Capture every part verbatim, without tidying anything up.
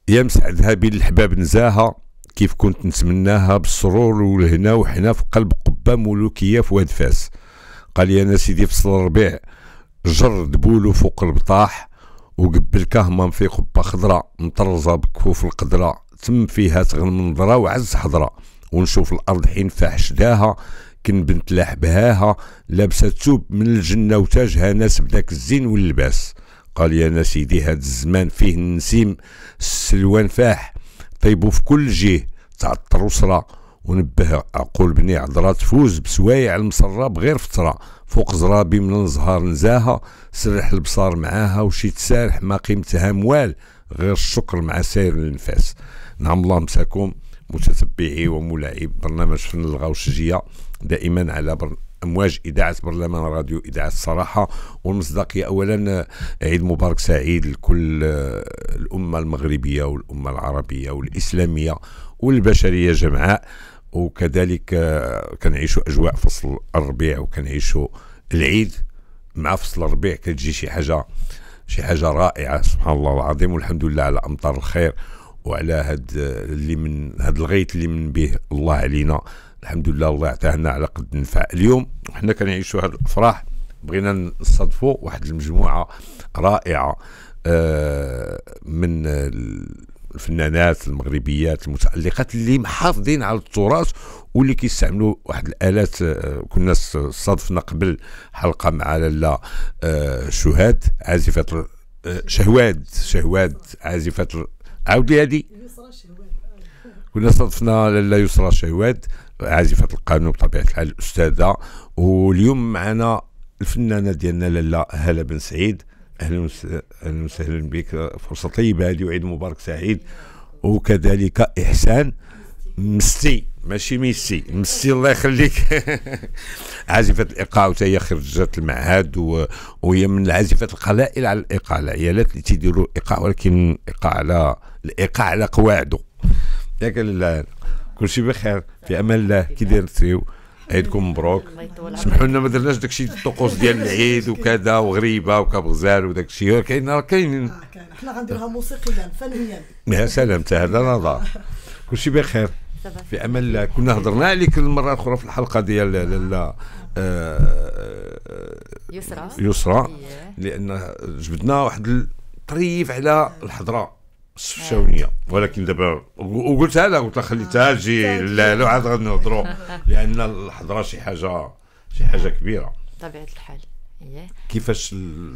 يا مسعدها بين الحباب نزاها، كيف كنت نتمناها بالسرور والهنا وحنا في قلب قبة ملوكية في واد فاس. قال لي انا سيدي فصل الربيع جر دبولو فوق البطاح، وقبل كهمم في قبة خضراء مطرزة بكفوف القدرة، تم فيها تغنم نظرة وعز حضرة، ونشوف الأرض حين فاح شداها، كن بنت لاح بهاها لابسة توب من الجنة وتاجها ناس بداك الزين واللباس. قال يا انا سيدي هاد الزمان فيه النسيم السلوان فاح، طيبو في كل جهه تعطر وسرى، ونبه عقول بني عذرا تفوز بسوايع المسرة بغير فترة، فوق زرابي من الزهار نزاها، سرح البصار معاها وشي تسارح ما قيمتها موال غير الشكر مع سير النفاس. نعم الله مساكم متتبعي وملاعب برنامج فن اللغة والشجية، دائما على بر... امواج اذاعه برلمان راديو اذاعه الصراحه والمصداقيه. اولا عيد مبارك سعيد لكل الامه المغربيه والامه العربيه والاسلاميه والبشريه جمعاء، وكذلك كنعيشوا اجواء فصل الربيع وكنعيشوا العيد مع فصل الربيع، كتجي شي حاجه شي حاجه رائعه سبحان الله العظيم، والحمد لله على امطار الخير وعلى هاد اللي من هاد الغيث اللي من به الله علينا، الحمد لله الله يعطينا على قد النفع. اليوم حنا كنعيشوا هاد الافراح، بغينا نصادفوا واحد المجموعه رائعه من الفنانات المغربيات المتألقات اللي محافظين على التراث واللي كيستعملوا واحد الالات. كنا صادفنا قبل حلقه مع لاله شهاد عازفه شهواد شهواد عازفه عاود لي هذه، كنا صادفنا لاله يسرى شهواد عازفة القانون بطبيعة الحال الأستاذة، واليوم معنا الفنانة ديالنا لاله هالة بن سعيد. أهلا وسهلا بك، فرصة طيبة هذه وعيد مبارك سعيد. وكذلك إحسان مستي ماشي ميسي مستي الله يخليك عازفة الإيقاع وهي خرجت المعهد، وهي من العازفات القلائل على الإيقاع، العيالات اللي تيديروا الإيقاع ولكن الإيقاع على الإيقاع على قواعده. ياك لاله كل شيء بخير في امان الله. كي دايرتيو عيدكم مبروك. سمحوا لنا ما درناش داكشي الطقوس ديال العيد وكذا وغريبه وكابغزال وداكشي، كاين كاين حنا غنديروها موسيقيا فنيا. يا سلام حتى هذا نظام. كل شيء بخير في امان الله. كنا هضرنا عليك المره الاخرى في الحلقه ديال لاله يسرى يسرى لان جبدنا واحد الطريف على الحضره السفشاونيه، ولكن دابا وقلتها لها قلت لها خليتها تجي لا لا عاد غنهضروا لان الحضره شي حاجه شي حاجه كبيره بطبيعه الحال. كيفاش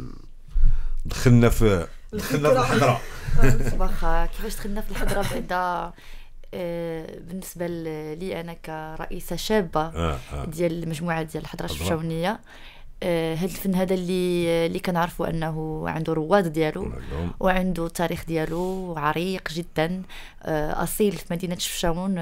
دخلنا في دخلنا في الحضره واخا كيفاش دخلنا في الحضره بعدا بالنسبه لي انا كرئيسه شابه ديال المجموعه ديال الحضره السفشاونيه، هذا الفن هذا اللي اللي كنعرفوا انه عنده رواد ديالو وعنده تاريخ ديالو عريق جدا اصيل في مدينه شفشاون،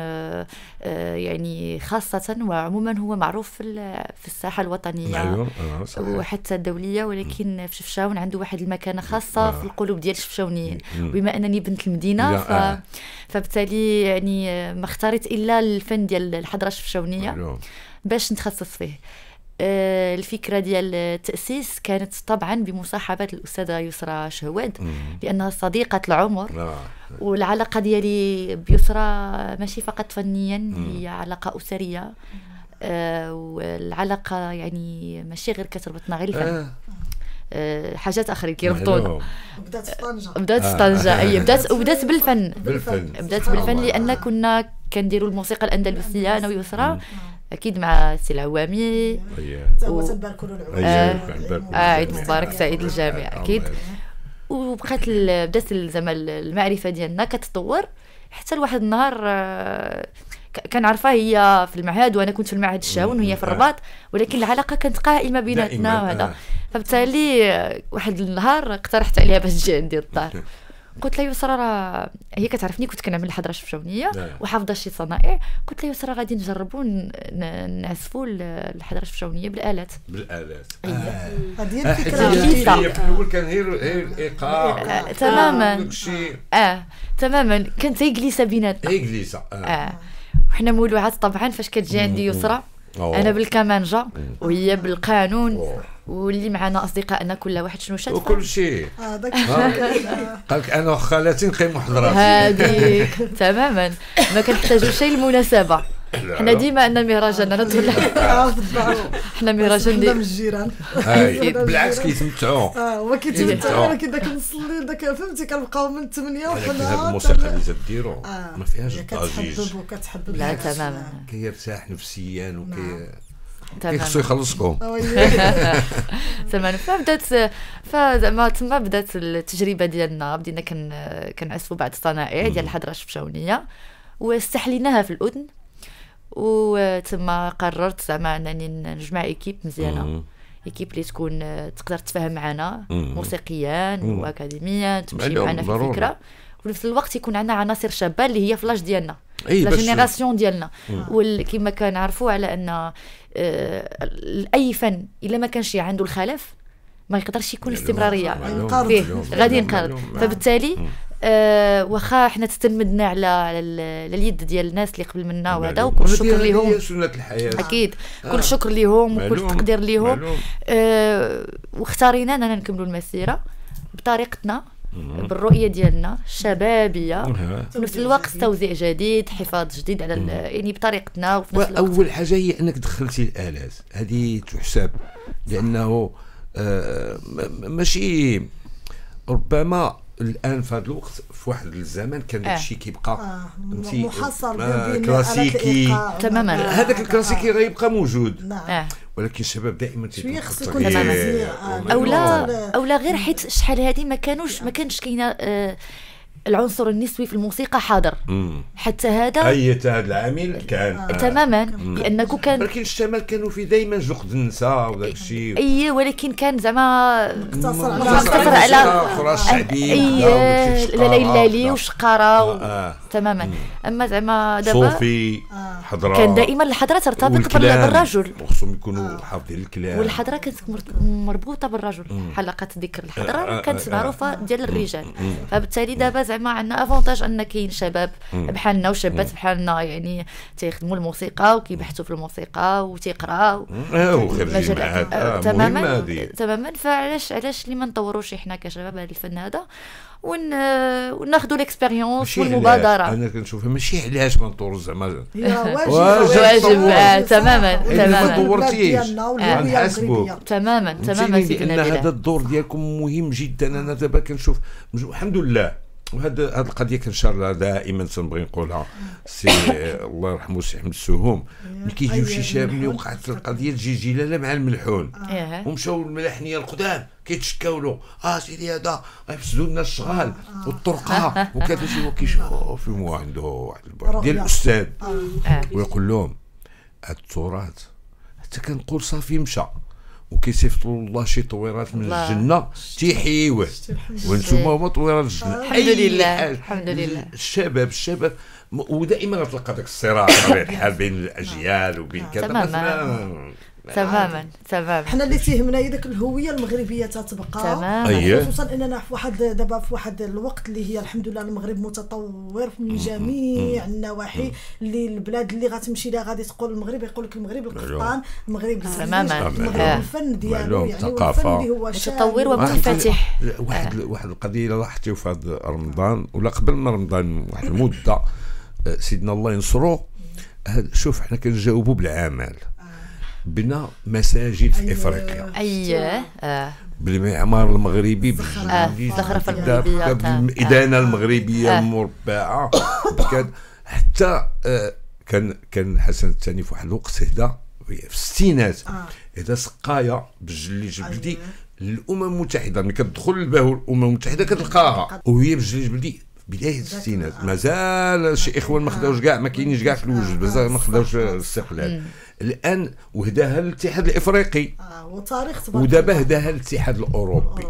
يعني خاصه وعموما هو معروف في في الساحه الوطنيه وحتى الدوليه، ولكن في شفشاون عنده واحد المكانه خاصه في القلوب ديال الشفشاونيين. وبما انني بنت المدينه ف فبالتالي يعني ما اختاريت الا الفن ديال الحضره الشفشاونيه باش نتخصص فيه. الفكرة ديال التأسيس كانت طبعا بمصاحبة الأستاذة يسرى شهواد لأنها صديقة العمر، والعلاقة ديالي بيسرى ماشي فقط فنيا، هي علاقة أسرية، والعلاقة يعني ماشي غير كتربطنا غير الفن، حاجات اخرين كيربطونا. بدات في طنجه بدات في طنجه اي بدات وبدات بالفن بالفن بدات بالفن لان كنا كنديروا الموسيقى الاندلسيه انا ويسرى اكيد مع السي العوامي حتى هو تنباركوا له العوامي. عيد مبارك سعيد الجميع اكيد. وبقات بدات زعما المعرفه ديالنا كتطور حتى لواحد النهار كنعرفها هي في المعهد وانا كنت في المعهد الشاون وهي في الرباط، ولكن العلاقه كانت قائمه بيناتنا وهذا. فبالتالي واحد النهار اقترحت عليها باش تجي عندي الدار، قلت لها يسرى راه هي كتعرفني كنت كنعمل الحضره الشفشاونيه وحافظه شي صنائع، قلت لها يسرى غادي نجربوا نعزفوا الحضره الشفشاونيه بالالات بالالات. هذه هي الفكره. هي في الاول كان غير غير الايقاع تماما اه تماما كانت هي جليسه بيناتنا هي جليسه اه وحنا مولوعات طبعا فاش كتجي عندي يسرى انا بالكمانجه وهي بالقانون، واللي معنا اصدقائنا كل واحد شنو شاد وكل شيء هذاك قال لك انا وخالاتي نقيموا حضرات هذيك تماما ما كنحتاجوا شيء المناسبه. حنا ديما عندنا مهرجان انا تقول حنا مهرجان من ديال الجيران. هاي بالعكس كيتمتعوا. اه هو كيتمتعوا، ولكن داك نصلي داك فهمتي كنبقاو من ثمانية ولكن وحنا هاد الموسيقى اللي تديروا ما فيهاش الضجيج، كتحبب وكتحبب. لا تماما كيرتاح نفسيا وكي تماما خصو يخلصكم. تماما. فبدات فزعما تما بدات التجربه ديالنا، بدينا كن كنعزفوا بعض الصنائع ديال الحضره الشفشاونيه واستحليناها في الاذن، وتما قررت زعما انني نجمع ايكيب مزيانه، ايكيب اللي تكون تقدر تفهم معنا موسيقيا واكاديميا، تمشي معنا في الفكره، وفي نفس الوقت يكون عندنا عناصر شابه اللي هي فلاش ديالنا، لا جينيراسيون ديالنا. وكما كنعرفوا على ان اي فن الا ما كانش عنده الخلف ما يقدرش يكون استمراريه فيه، غادي ينقرض. فبالتالي أه واخا حنا تتلمذنا على على اليد ديال الناس اللي قبل منا وهذا، وكل شكر ليهم سنة الحياة اكيد، كل شكر ليهم وكل تقدير ليهم. أه واختارينا اننا نكملوا المسيره بطريقتنا بالرؤيه ديالنا الشبابيه، في نفس الوقت توزيع جديد، حفاظ جديد على يعني بطريقتنا. وفي نفس الوقت اول حاجه هي انك دخلتي الالات هذه تحسب، لانه آه ماشي ربما الان في هذا الوقت في واحد الزمان كان داك الشيء كيبقى آه محصر آه كلاسيكي تماما. هذاك الكلاسيكي غيبقى موجود. نعم. ولكن الشباب دائما شويه خصو يكون تماما. او لا او لا غير حيت شحال هذه ما كانوش ما كانش كاينه آه العنصر النسوي في الموسيقى حاضر. مم. حتى هذا اي هذا العامل كان آه. تماما، لانه كان ولكن الشمال كانوا في دائما جقد النساء وداك الشيء. اي ولكن كان زعما مقتصر على مقتصر على اخرى الشعبيه. اي ليلى وشقاره آه. تماما. مم. اما زعما دابا صوفي آه. حضره كان دائما الحضره ترتبط بالرجل، وخصهم يكونوا حافظين الكلام، والحضره كانت مربوطه بالرجل. حلقات ذكر الحضره كانت معروفه ديال الرجال. فبالتالي دابا زعما عندنا افونتاج ان كاين شباب بحالنا وشابات بحالنا يعني تيخدموا الموسيقى وكيبحثوا في الموسيقى وتيقراو وخريجين تماما تماما. فعلاش علاش اللي ما نطوروش احنا كشباب هذا الفن هذا ون وناخذوا الاكسبيريونس والمبادره؟ انا كنشوفها ماشي علاش ما نطوروا زعما واجب واجب تماما تماما ما طورتيش غنحاسبوا تماما تماما. سيدنا نبيل هذا الدور ديالكم مهم جدا. انا دابا كنشوف الحمد لله، وهذا هذه القضيه كنشار لها دائما تنبغي نقولها. سي الله يرحمه سي احمد السهوم ملي كيجيو شي شباب ملي وقعت القضيه تجي جلاله مع الملحون ومشاو الملاحنيه القدام كيتشكاو له اه سيدي هذا غيفسدوا لنا الشغال والطرقه وكذا شي. هو كيشوف هو عنده واحد البعد ديال الاستاذ ويقول لهم هذا التراث حتى كنقول صافي مشى وكيصيفطوا الله شي طويرات من الجنه تيحيوه وانتم هما طويرات الجنه. الحمد لله الحمد لله. الشباب الشباب ودائما غتلقى داك الصراع بطبيعه الحال بين الاجيال وبين كذا تماما تماما تماما. حنا اللي تيهمنا هي داك الهويه المغربيه تتبقى تماما، خصوصا اننا في واحد دابا في واحد الوقت اللي هي الحمد لله المغرب متطور من جميع النواحي. اللي البلاد اللي غتمشي لها غادي تقول المغرب يقول لك المغرب القحطان، المغرب تماما، المغرب الفن ديالو يعني الفن اللي هو متطور ومنفتح. واحد واحد القضيه لاحظتي في هذا رمضان ولا قبل من رمضان واحد المده سيدنا الله ينصرو. شوف حنا كنجاوبوا بالعمل، بنا مساجد في افريقيا اييه اه بالمعمار المغربي بالزخرفه المغربيه بالادانه المغربيه المربعه بكاد. حتى آه كان كان الحسن الثاني في واحد الوقت هدا في الستينات هدا سقايه بالجلي جبلدي للامم المتحده. ملي كتدخل للباهو الامم المتحده كتلقاها وهي بالجلي جبلدي بدايه الستينات. مازال شي اخوان ما خداوش كاع، ما كاينينش كاع في الوجود، بزاف ما خداوش الاستقلال. الان وهداها الاتحاد الافريقي اه وتاريخ ودابا هداها الاتحاد الاوروبي.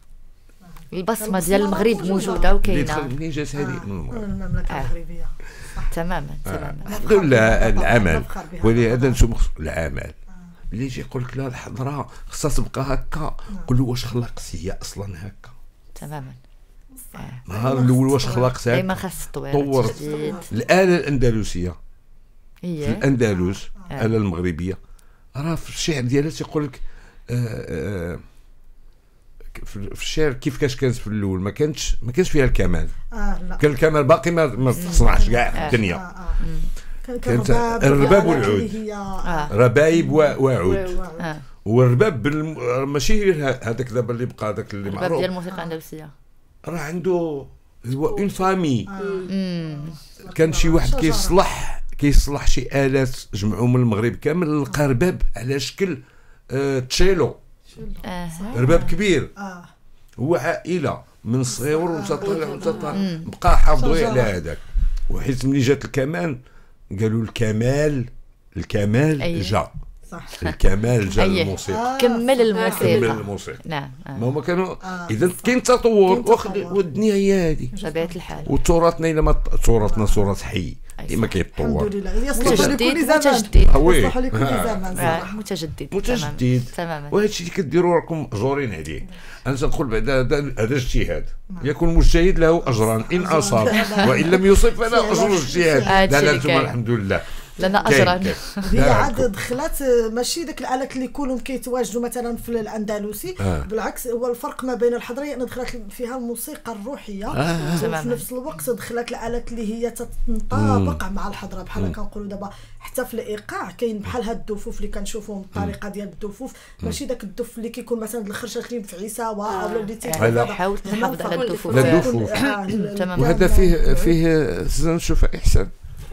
البصمه ديال المغرب موجوده وكاينه. منين جات هذه؟ من المملكه المغربيه. تماما تماما. الحمد لله العمل، ولهذا نشوف العمل اللي يجي يقول لك لا الحضره خصها تبقى هكا، قول له واش خلقت هي اصلا هكا؟ تماما. النهار الاول واش خلقتها؟ دائما خاص تطوير. طورت الاله الاندلسيه هي في الاندلس الآلة المغربية راه في الشعر ديالها تيقول لك في الشعر كيف كاش كانت في الاول ما كانتش ما كانش فيها الكمال. اه لا كان الكمال باقي ما ما تصنعش كاع في الدنيا. آه آه. كانت الرباب والعود هي ربايب وعود. آه. والرباب بالم... ماشي هذاك دابا اللي بقى هذاك اللي الرباب معروف ديال الموسيقى الاندلسيه راه عنده هو اون فامي. امم كان شي واحد كيصلح كيصلح شي آلات جمعوا من المغرب كامل لقى رباب على شكل آه تشيلو. آه. رباب كبير. اه هو عائله من صغير وتطلع وتطلع بقى حافظوا على هذاك. وحيت ملي جات الكمان قالوا الكمال الكمال أيه. جا صح الكمال جا أيه. الموسيقى. كمل الموسيقى كمل الموسيقى. نعم آه. ما هما كانوا آه. اذا كاين تطور كاين واخد تطور. والدنيا هي هذه بطبيعه الحال وتراثنا الا ما تراثنا تراث حي ديما كيتطور. الحمد لله يصلح متجدد لكل زمان متجدد وي. يصلح لكل زمان آه. صراحة. متجدد متجدد تماما وهذا الشيء اللي كديروا راكم مأجورين عليه. انا تنقول بعدا هذا هذا اجتهاد يكون مجتهد له اجران ان اصاب وان لم يصب فلا اجر اجتهاد. لا لا انتم الحمد لله لنا اجرا. هي عاد دخلت ماشي داك الالات اللي يكونوا كيتواجدوا مثلا في الاندلسي. آه. بالعكس هو الفرق ما بين الحضريه ان دخلت فيها الموسيقى الروحيه آه. وفي نفس الوقت دخلت الالات اللي هي تنطابق مع الحضره بحال كنقولوا دابا حتى في الايقاع كاين بحال هاد الدفوف اللي كنشوفوهم الطريقه ديال الدفوف ماشي داك الدف اللي كيكون مثلا الخرشات اللي في عيساوه آه. او اللي تيحاول حاولت نحافظ على الدفوف تماما. وهذا فيه فيه نشوف احسان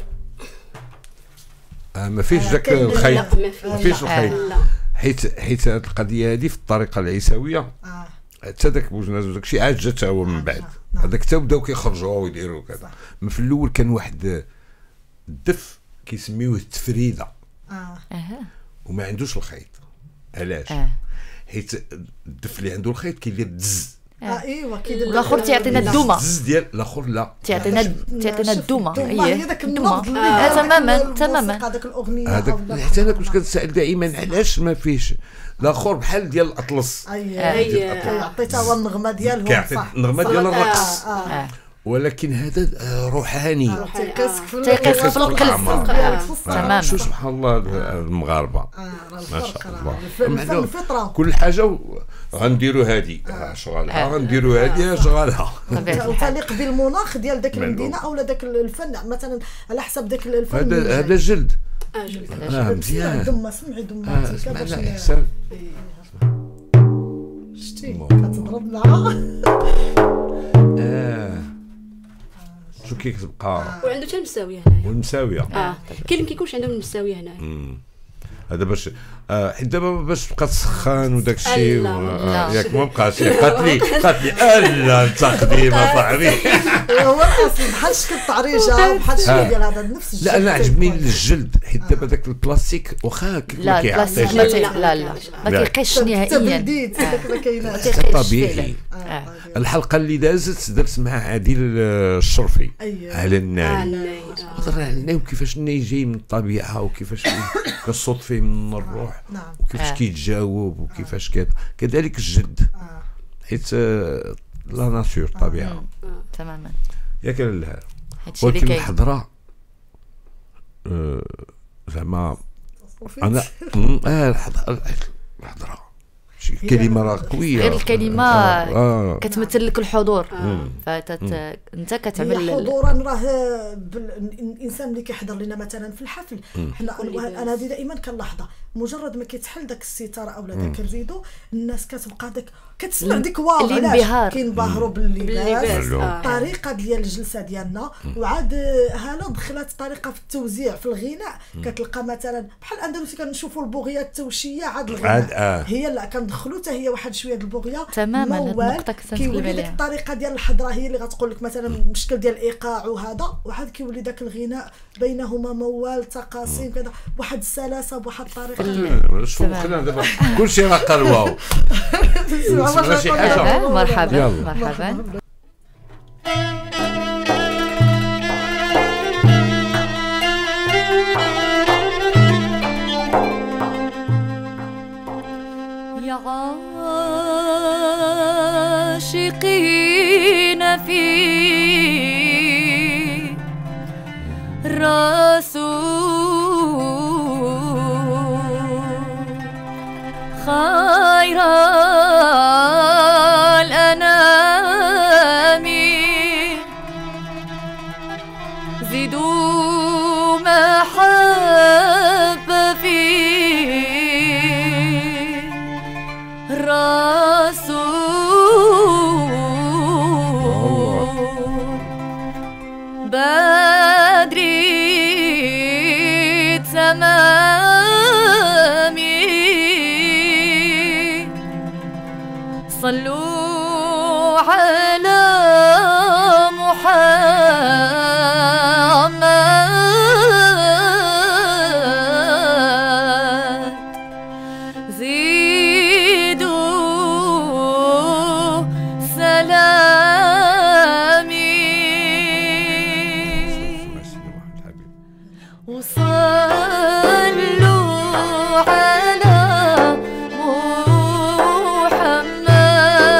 ما فيش ذاك الخيط ما فيش الخيط حيت حيت هذه القضيه هذه في الطريقه العيساويه حتى داك بوجناز وداك الشيء عاد جات هو من بعد هذاك حتى بداو كيخرجوا ويديروا كذا. من في الاول كان واحد الدف كيسميوه التفريده اه وما عندوش الخيط. علاش؟ حيت الدف اللي عنده الخيط كيدير دز اه ايوا كيدير والاخر تيعطينا الدومه الدز ديال الاخر لا تيعطينا تيعطينا الدومه هي داك النبض اللي تماما تماما هذاك الاغنيه هذاك. حتى انا كنت كنسال دائما علاش ما فيش الاخر بحال ديال الاطلس. اي عطيتها هو النغمه ديالهم صح النغمه ديال الرقص ولكن هذا روحاني تيقيسك في تيقيسك في القلب تماما. شو سبحان الله المغاربه ما شاء الله الفطره كل حاجه غنديروا هذه شغالها غنديروا هذه شغالها وتليق بالمناخ ديال داك المدينه او داك الفن مثلا على حسب داك الفن. هذا هذا جلد اه جلد اه مزيان دم سمعي دم سمعنا احسان شتي كتضرب معاه اه شو كيتبقى وعنده حتى المساويه هنايا والمساويه اه كاين ما كيكونش عندهم المساويه هنايا هذا باش آه حيت دابا باش تبقى تسخن وداك الشيء ياك ما بقاش قالت لي قالت لي الا التقديم صاحبي هو الاصل بحال شكل الطريجه وبحال شويه ديال هذا نفس الشيء. لا انا عجبني الجلد حيت دابا داك البلاستيك واخا لا البلاستيك لا لا ما تيقيش نهائيا ما كايناش طبيعي. الحلقه اللي دازت درت مع عادل الشرفي على الناي هضر على الناي وكيفاش الناي جاي من الطبيعه وكيفاش كنصوت من الروح وكيفاش كيتجاوب وكيفاش كذا كذلك الجد حيت لا ناتور الطبيعه تماما ياك لا. ولكن الحضره زعما انا اه الحضره الحضره شي كلمه راه قويه غير الكلمه آه. آه. كتمثل لك الحضور آه. فانت كتعمل حضورا. راه الانسان اللي كيحضر لنا مثلا في الحفل حنا انا هذه دائما كنلاحظها مجرد ما كيتحل داك الستاره او داك الريدو الناس كتبقى داك كتسمع ديك واو علاش كينبهروا باللباس الطريقه ديال الجلسه ديالنا. وعاد هاله دخلت طريقه في التوزيع في الغناء كتلقى مثلا بحال الاندلسي كنشوفوا البوغيه التوشيه عاد الغناء آه. هي لا كندخلوا حتى هي واحد شويه د البوغيه تماما. النقطه كيولي ديك الطريقه ديال الحضره هي اللي غتقول لك مثلا المشكل ديال الايقاع وهذا وعاد كيولي داك الغناء بينهما موال تقاسيم كذا بواحد السلاسه بواحد الطريقه. شوف خلينا دابا كلشي راه قال واو شي حاجه. مرحبا مرحبا. يا عاشقين في رسول الأنام زيدوا محبة في الرسول بدري تمامي صلوا على محمد زيدوا سلامي وصلوا على محمد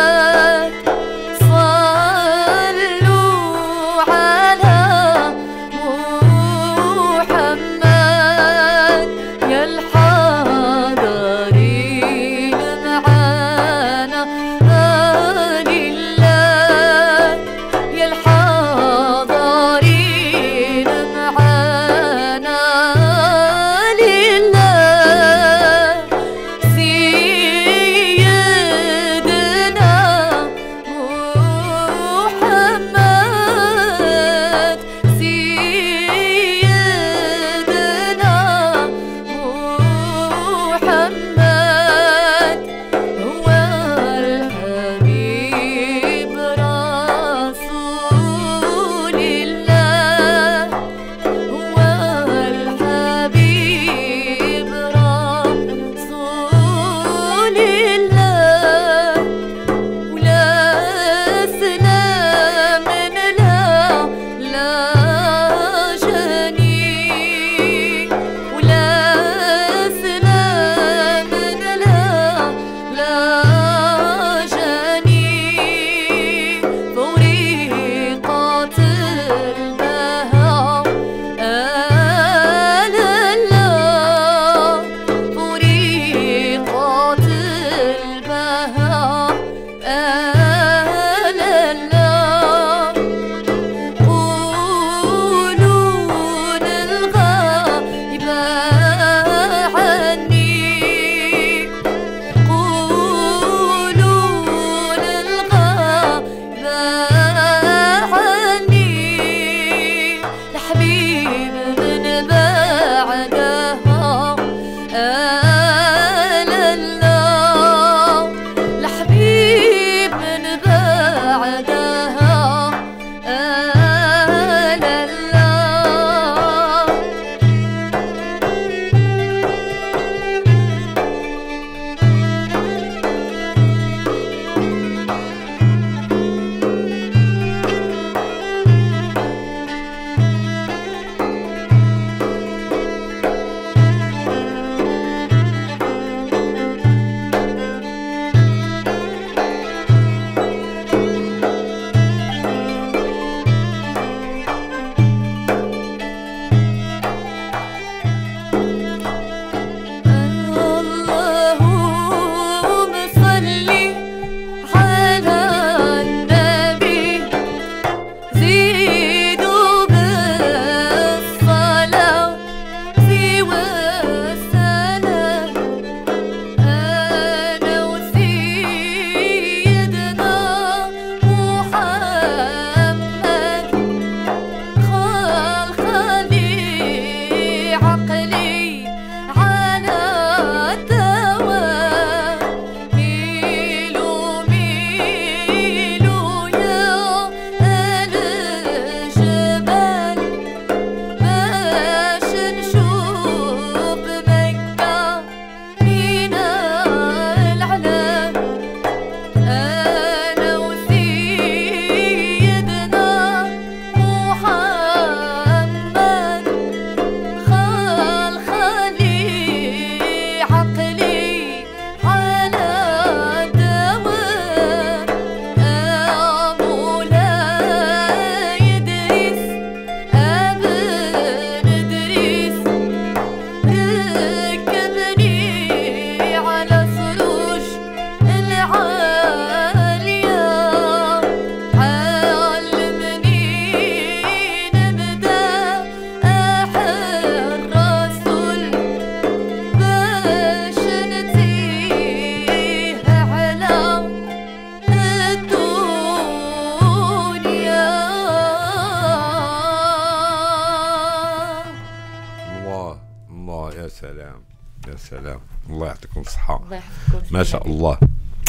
سلام يا سلام، الله يعطيكم الصحة. الله يحفظكم. ما شاء الله.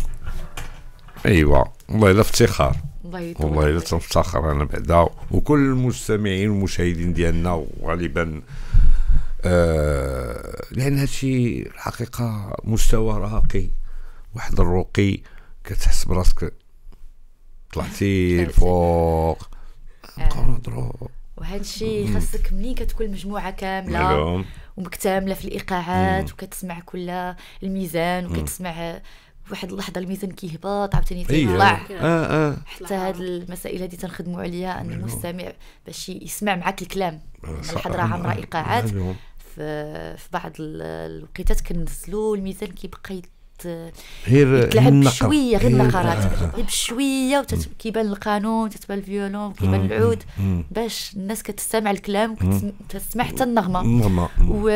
ايوا والله الا افتخار، الله والله الا تنفتخر انا بعدا وكل المستمعين والمشاهدين ديالنا، وغالبا آه لان هادشي الحقيقه مستوى راقي، واحد الرقي، كتحس براسك طلعتي الفوق. نبقاو نهضروا. وهذا الشيء خاصك ملي كتكون مجموعه كامله ومكتمله في الايقاعات مم. وكتسمع كل الميزان وكتسمع واحد اللحظه الميزان كيهبط عاوتاني تيطلع. اه اه حتى هاد المسائل هذه تنخدموا عليها ان المستمع باش يسمع معك الكلام. الحضره عامره ايقاعات، في في بعض الوقيتات كنزلوا الميزان كيبقى غير يتلعب بشويه، غير نقرات بشويه وكيبان القانون، تتبان الفيولون، كيبان العود، باش الناس كتستمع الكلام وكتسمع حتى النغمه.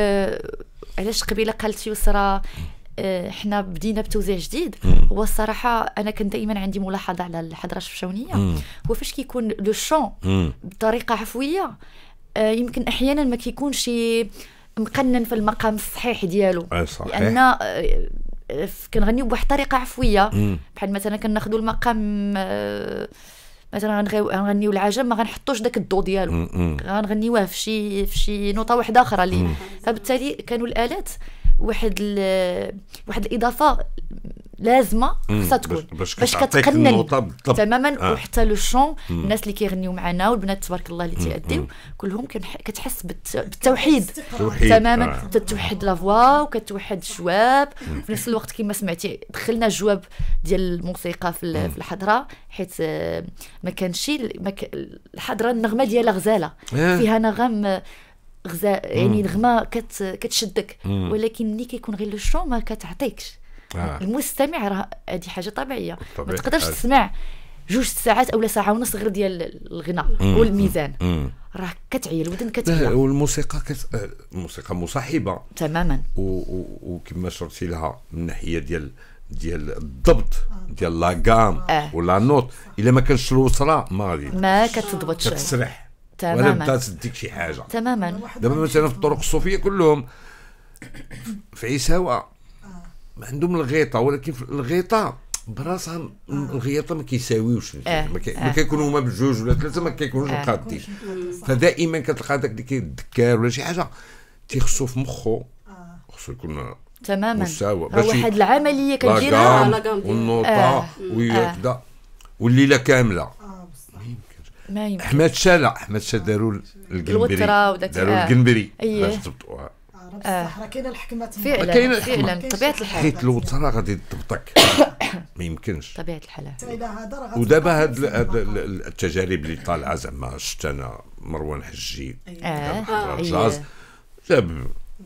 وعلاش قبيله قالت يسرى احنا بدينا بتوزيع جديد؟ هو الصراحه انا كان دائما عندي ملاحظه على الحضره الشفشاونيه، هو فاش كيكون لو شون بطريقه عفويه يمكن احيانا ما كيكونش مقنن في المقام الصحيح ديالو، لان كنغنيو بواحد الطريقه عفويه. بحال مثلا كناخذوا المقام مثلا غنغنيو العجم، ما غنحطوش داك الضو ديالو، غنغنيوه في شي في شي نوطه واحده اخرى لي. فبالتالي كانوا الالات واحد واحد الاضافه لازمه خصها تكون باش, باش كتقنن تماما. آه. وحتى لو شون الناس اللي كيغنيو معنا والبنات تبارك الله اللي تيأديو كلهم كتحس بالتوحيد تماما. آه. تتوحد لا فوا وكتوحد الجواب في نفس الوقت. كما سمعتي دخلنا الجواب ديال الموسيقى في الحضره، حيت ما كانش الحضره النغمه ديالها غزاله، فيها نغم غزاء يعني نغمه كت كتشدك، ولكن ملي كيكون غير لو شون ما كتعطيكش. آه. المستمع راه هذه حاجه طبيعيه، ما تقدرش تسمع جوج ساعات اولا ساعه ونص غير ديال الغناء والميزان، راه كتعيا الودن كتعيا. والموسيقى كت... الموسيقى مصاحبه تماما، وكما شرتي لها من ناحيه ديال ديال الضبط ديال لا غام آه. ولا نوت، الا ما كانش الوصله ما غادي ما كتضبطش، كتسرح تماما، ولا بدا تديك شي حاجه تماما. دابا مثلا في الطرق الصوفيه كلهم في عيساوه ما عندهم الغيطه، ولكن في الغيطه براسها الغيطه ما كيساويوش آه. ما, كي... آه. ما كيكونوا هما بجوج ولا ثلاثه، ما كيكونوش آه. مقادين. فدائما كتلقى داك اللي كيدكر ولا شي حاجه تيخصو في مخو، خصو يكون تماما مستوى باش واحد العمليه كنديرها والنوطه آه. وكذا آه. والليله كامله ما يمكن. احمد شا لا احمد شا داروا القنبري، داروا القنبري باش تضبطوها. راه كاينه الحكمه فعلا كاينه فعلا طبيعه الحال، حيت الوتره غادي تضبطك ما يمكنش طبيعه الحال. ودابا هاد التجارب اللي طالعه زعما شفت انا مروان حجي اه جاب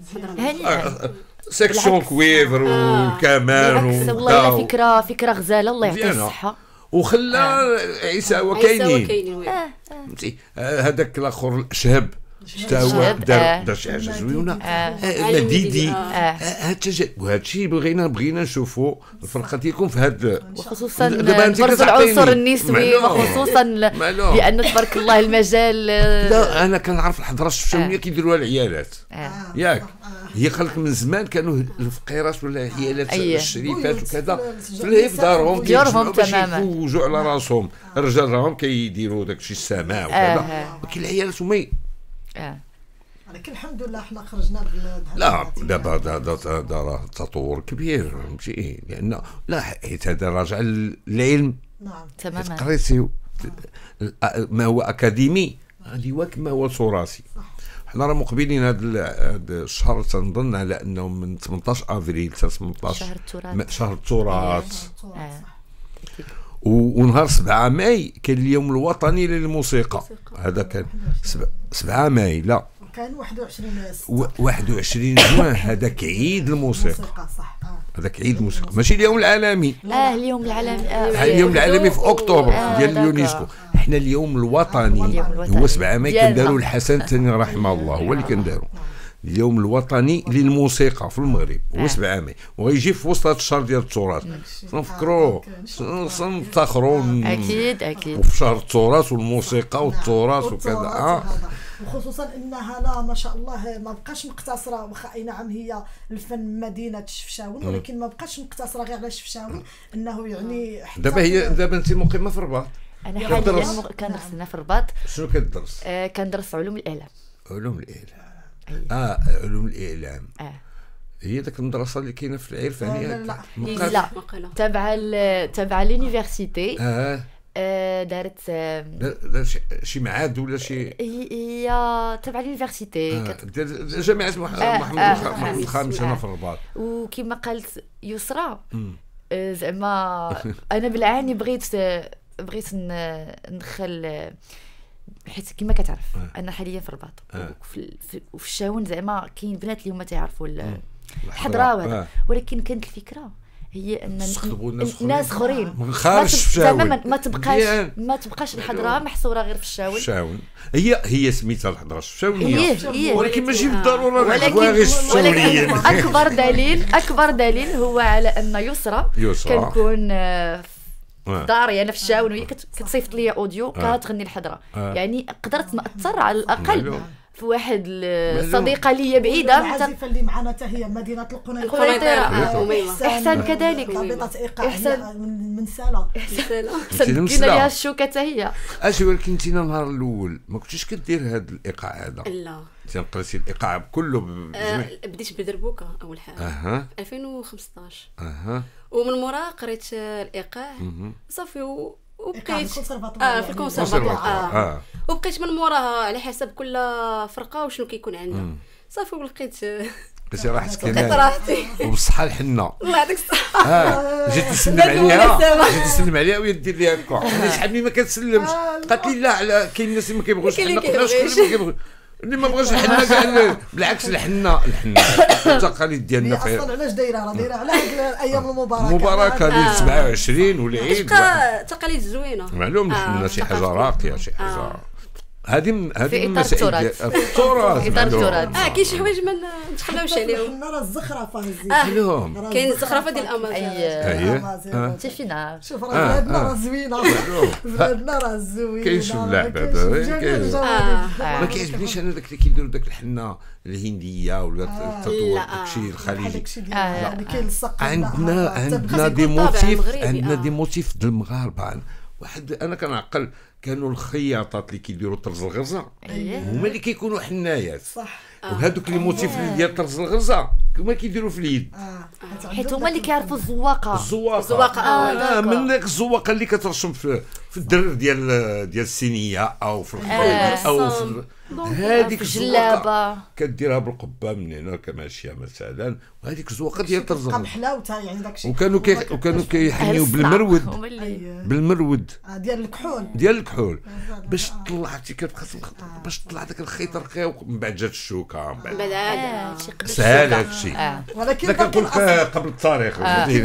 سيكسيون كويفر والكمان، والله فكره فكره غزاله الله يعطيه الصحه، وخلى عيساوه كاينين. فهمتي هذاك الاخر الشهب حتى هو دار دار شي حاجه زوينه مديدي. وهذا الشيء بغينا بغينا نشوفوا الفرقه ديالكم في هذا، وخصوصا برز العنصر النسوي، وخصوصا لان تبارك الله المجال. لا انا كنعرف الحضره الشفشاونيه كيديروها العيالات ياك، هي خلق من زمان كانوا الفقيرات ولا العيالات الشريفات وكذا في دارهم ديالهم تماما يفوجوا على راسهم. الرجال راهم كيديروا داكشي السماع وكذا، ولكن العيالات هما اه ولكن الحمد لله احنا خرجنا بهذا. لا دابا هذا راه تطور كبير فهمتي، لان لا حيت هذا راجع للعلم. نعم تماما. قريتي ما هو اكاديمي غادي هو كما هو تراثي. حنا راه مقبلين هذا الشهر تنظن على انه من ثمنطاش افريل حتى ثمنطاش شهر التراث، شهر التراث. ونهار سبعة ماي كان اليوم الوطني للموسيقى، هذا كان سبعة ماي لا كان واحد وعشرين واحد وعشرين جوان، هذاك عيد الموسيقى، هذاك عيد الموسيقى ماشي اليوم العالمي. اه اليوم العالمي آه. اليوم العالمي في اكتوبر آه ديال اليونسكو. احنا اليوم الوطني هو سبعة ماي كنداروا الحسن الثاني رحمه الله، هو اللي كنداروا اليوم الوطني للموسيقى في المغرب هو سبعة ماي وغيجي في وسط هذا الشهر ديال التراث نفكروا نفتخروا اكيد اكيد وفي شهر التراث والموسيقى والتراث وكذا وخصوصا انها لا ما شاء الله ما بقاش مقتصره واخا اي نعم هي الفن مدينه شفشاون ولكن ما بقاش مقتصره غير على شفشاون انه يعني دابا هي دابا انت مقيمه في الرباط. انا حاليا كندرس هنا في الرباط. شنو كتدرس؟ آه كندرس علوم الاعلام. علوم الاعلام اه علوم الاعلام اه هي داك المدرسه اللي كاينه في العرفانيه؟ لا لا لا تابعه تابعه لونيفرسيتي. اه دارت دارت شي معاد ولا شي هي تابعه لونيفرسيتي ديال جامعه محمد الخامس هنا في الرباط. وكما قالت يسرى زعما انا بالعاني بغيت بغيت ندخل حيت كما كتعرف انا حاليا في الرباط وفي الشاون زعما كاين بنات اللي هما تيعرفوا الحضره وهذا ولكن كانت الفكره هي ان الناس اخرين زعما ما تبقاش ما تبقاش الحضره محصوره غير في الشاون. الشاون هي هي سميتها الحضره الشاونيه ولكن ماشي آه. بالضروره ولكن, ولكن اكبر دليل اكبر دليل هو على ان يسرى كنكون داري انا في الشاون وهي كتصيفط لي اوديو كتغني الحضره آه. يعني قدرت ناثر على الاقل في واحد الصديقه لي بعيده العازفه اللي معنا حتى هي مدينه القنيطره احسن كذلك ضابطه ايقاع من ساله احسن كنا ليها الشوكه حتى هي. اجي ولكن انت النهار الاول ما كنتيش كدير هذا الايقاع هذا؟ لا تنقرسي الايقاع كله بجميع أه بديت بدربوكه اول حاجه اها ألفين وخمسطاش اها ومن مورا قريت الايقاع صافي وبقيت اه في الكونسيرفاتوار اه, آه. وبقيت من موراها على حسب كل فرقه وشنو كيكون عندها صافي ولقيت بس راحتك لقيت راحتي وبصحه الحنه الله يعطيك الصحه اه جيت نسلم عليها جيت نسلم عليها وهي دير لي هكا انا شحال من ما كتسلمش قالت لي لا على كاين الناس اللي ما كيبغوش الحنه قلنا شكون اللي ما كيبغوش اللي ما بغاش الحنه كاع بالعكس الحنه الحنه التقاليد ديالنا في اصلا علاش دايره راه دايره على ايام المباركه المباركه ديال سبعة وعشرين والعيد تقاليد زوينه معلوم الحنه شي حاجه راقيه شي حاجه هذه هذه المسائل التراث في اطار التراث اه كاين شي حوايج ما نتخلاوش عليهم الحنه راه الزخرفه لهم كاين الزخرفه ديال الامازون انت فينا شوف راه بلادنا راه زوينه بلادنا راه زوينه كاين شي اللعب هذا ما كيعجبنيش انا داك اللي كيديروا داك الحنه الهنديه ولا التطور داكشي الخليجي كاين السقف عندنا عندنا دي موتيف عندنا دي موتيف ديال المغاربه واحد انا كنعقل كانوا الخياطات اللي كيديروا طرز الغرزه هما اللي كيكونوا حنايات صح وهذوك لي موتيف ديال طرز الغرزه هما كيديروا في اليد حيت هما اللي كيعرفوا الزواقه الزواقه الزواقه اه من داك الزواقه اللي كترسم في في الدرر ديال ديال الصينيه او في الخيط او في هذيك الجلابه كديرها بالقبه من هنا كماشيه مثلا وهذيك الزواقه ديال طرز الغرزه حلاوتها يعني داكشي وكانوا كي وكانوا كيحنيو بالمرود بالمرود ديال الكحول ديال الكحول باش طلعتي كتبقى باش طلع داك الخيط رقيق ومن بعد جات الشوكه من بعد عاد سهل هادشي ولكن كنقول قبل التاريخ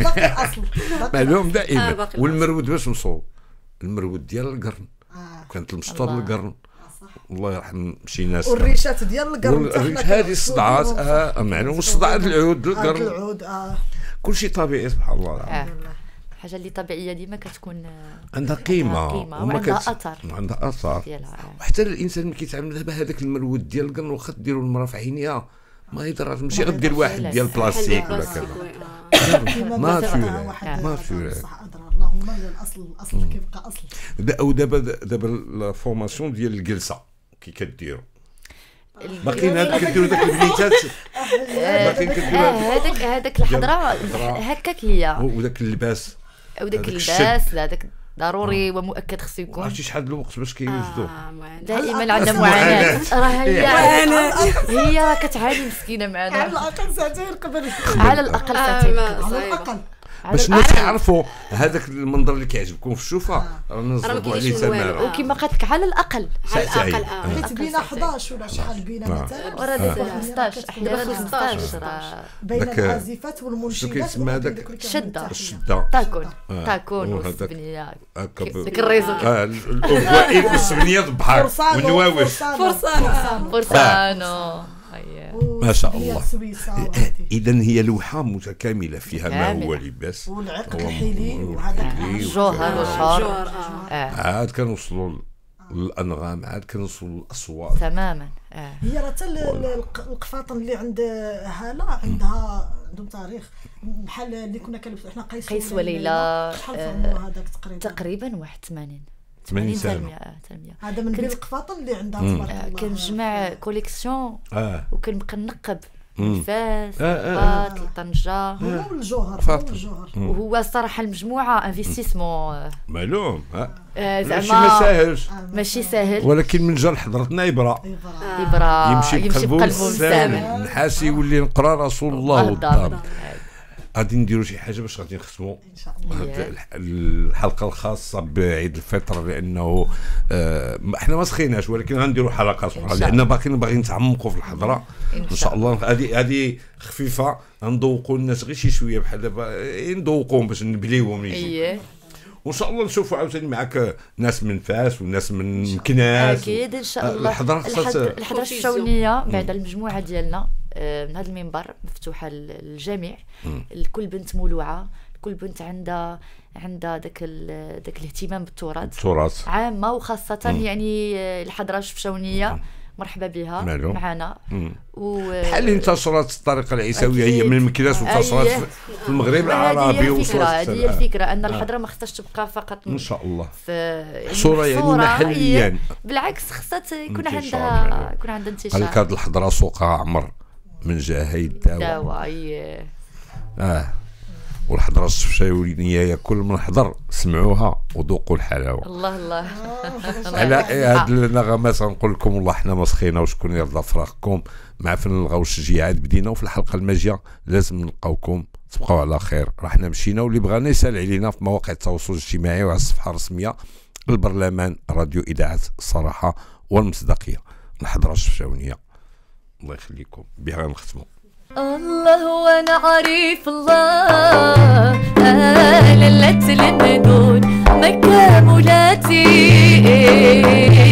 معلوم دائما والمرود باش نصوب المرود ديال القرن كانت المسطر القرن الله يرحم شي ناس والريشات ديال القرن هذه الصداعات اه معلوم والصداع العود القرن العود اه كلشي طبيعي سبحان الله الحاجه اللي طبيعيه ديما كتكون عندها قيمه وعندها اثر عندها اثر وحتى الانسان ملي كيتعامل دابا هذاك المرود ديال القرن واخا ديروا المراه في عينيها ما يضرش ماشي غدير واحد ديال البلاستيك ولا كذا ما في ما في اللهم الاصل الاصل كيبقى اصل ودابا دابا الفورماسيون ديال الجلسه كي كديروا باقيين هذاك كديروا داك البنيتات باقيين كديروا هذاك هذاك الحضره هكاك هي وداك اللباس وداك اللباس لا داك ضروري ومؤكد خصو يكون عرفتي شحال الوقت باش كيوجدوه دائما عندنا معاناه راه هي هي كتعاني مسكينه معنا على الاقل ساعتين قبل على الاقل ساعتين على الاقل باش الناس يعرفوا هذاك المنظر اللي كيعجبكم في الشوفه راه نصبوا عليه تماره وكما قلت لك على الاقل على الاقل حيت بينا حداش ولا شحال بينا مثلا وراه دابا خمسطاش دابا خمسطاش راه بين العازفات والمنشدات الشده الشده تاكون تاكون والسبنيه ديك الريزو اه الاوفوائل والسبنيه البحر والنواوش فرسان فرسانو ما شاء الله. سويسه. اذا هي لوحه متكامله فيها ما هو لباس والعرق الحيلي وهذاك الجوهر والشعر. عاد كنوصلوا الانغام، عاد كنوصلوا للاصوات تماما. آه. هي راه حتى القفاطن اللي عند هاله عندها عندهم تاريخ بحال اللي كنا كنلبسوا حنا قيس, قيس وليلى. شحال عمره هذاك تقريبا؟ تقريبا واحد ثمانين ثمانين سنه. هذا من بين القفاطن اللي عندها تبارك الله. كنجمع كوليكسيون آه. وكنبقى نقب من فاس آه. لطنجة طنجة. هو الجوهر هو الجوهر. وهو الصراحه المجموعه انفستيسمون معلوم. آه. ماشي ما ساهلش، ماشي ساهل، ولكن من جا لحضرتنا يبرا يبرا يمشي بقلبه السامع نحاسي يولي نقرا رسول الله والدار. غادي نديروا شي حاجه باش غادي نختموا ان شاء الله الحلقه الخاصه بعيد الفطر، لانه آه احنا ما سخيناش، ولكن غنديروا حلقات اخرى لان باقيين باغيين نتعمقوا في الحضره ان شاء الله. هذه هذه خفيفه نذوقوا الناس غير شي شويه بحال دابا نذوقوهم باش نبليوهم يجي. وان شاء الله نشوفوا عاوتاني معك ناس من فاس وناس من مكناس. اكيد ان شاء الله. الحضره الحضره الشونيه بعد المجموعه ديالنا من هذا المنبر مفتوحه للجميع، لكل بنت مولوعه، كل بنت عندها عندها داك داك الاهتمام بالتراث التراث عامه وخاصه. مم. يعني الحضره الشفشاونيه مرحبا بها معنا. بحال اللي انتشرت الطريقه العيساويه هي من المكناس وانتشرت في المغرب العربي وصلت. هذه هي الفكره ان الحضره ما خصهاش تبقى فقط ان شاء الله في صوره يعني محليا، بالعكس خصها يكون عندها يكون عندها انتشار. قال لك هذه الحضره سوقها عمر من جاهي الدواء. اي اه والحضره الشفشاونيه كل من حضر سمعوها وذوقوا الحلاوه. الله الله. على هاد النغمات غنقول لكم والله حنا ما سخينا وشكون يرضى فراقكم مع فن الغاء والشجيعات. بدينا وفي الحلقه الماجيه لازم نلقاوكم. تبقاو على خير. راه حنا مشينا واللي بغانا يسال علينا في مواقع التواصل الاجتماعي وعلى الصفحه الرسميه البرلمان راديو اذاعه الصراحه والمصداقيه الحضره الشفشاونيه. الله يخليكم بها نختموا. الله وانا عارف الله للت للندون مكة مولاتي